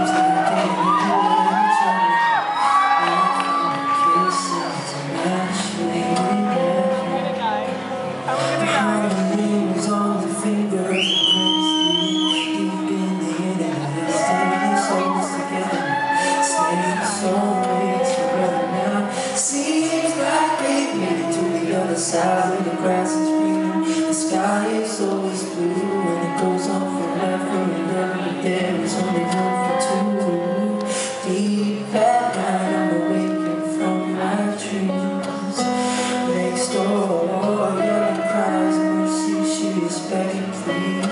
Side where the grass is green, the sky is always blue, and it goes on forever and ever. There is only room for two. Deep at night, I'm awakened from my dreams. Next door, yelling cries mercy, she is begging please.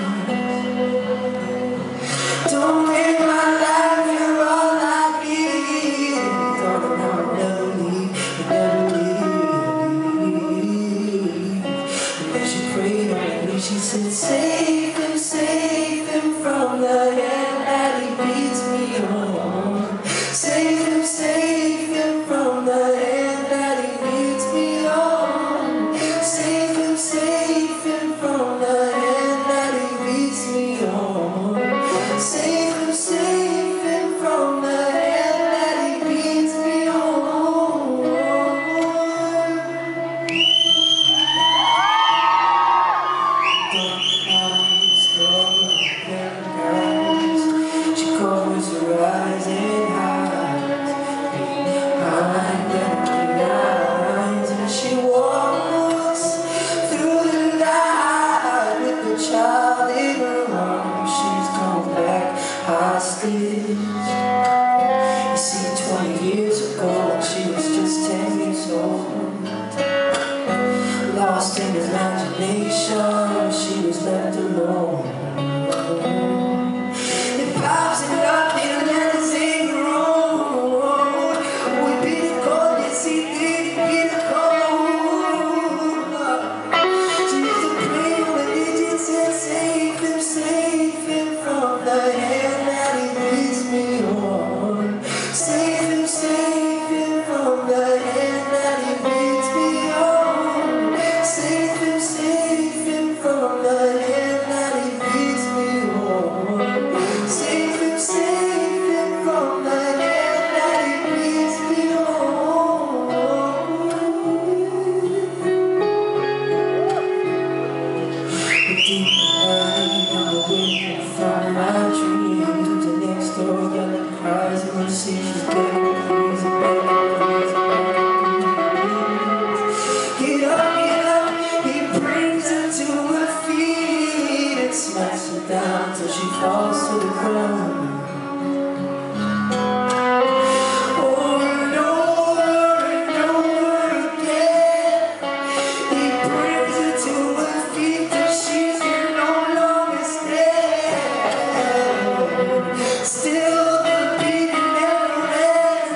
Don't make my life, you're all I need. Darling, I'll never leave, never leave. She said, save him from the hand that he beats me on. Save him from the hand that he beats me on. Save him from the hand that he beats me on. Save him from the hand that he beats me on. She covers her eyes and hides behind empty lines, and she walks through the night with the child in her arms. She's come back hostage. You see, 20 years ago she was just 10 years old, lost in imagination. She was left alone. It pops and nothing and it's in the road. We beat the cold, yes he did, he beat the cold. She used to play on the digits and save him from the hand that he beats me on. Save him from the hand that he beats me on. Save him from the hand that he beats me on. Save him from the hand that he beats me on. But deep behind, I'm awakened from my dreams. The next door yelling cries and mercy, she's begging please, begging please, begging please. Get up, he brings her to her feet and smacks her down till she falls to the ground. Over and over again, he brings her to her feet till she can no longer stand. Still the beating never ends.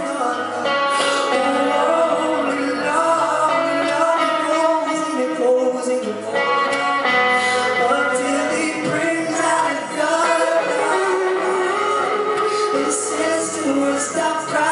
It goes and it goes until he brings out his gun. It says to her, stop crying.